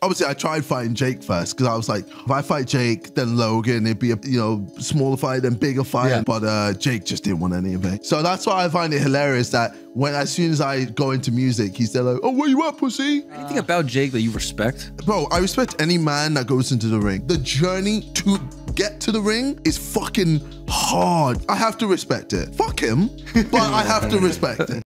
Obviously, I tried fighting Jake first because I was like, if I fight Jake, then Logan, it'd be a smaller fight, then bigger fight. Yeah. But Jake just didn't want any of it. So that's why I find it hilarious that as soon as I go into music, he's there like, oh, where you at, pussy? Anything about Jake that you respect? Bro, I respect any man that goes into the ring. The journey to get to the ring is fucking hard. I have to respect it. Fuck him, but I have to respect it.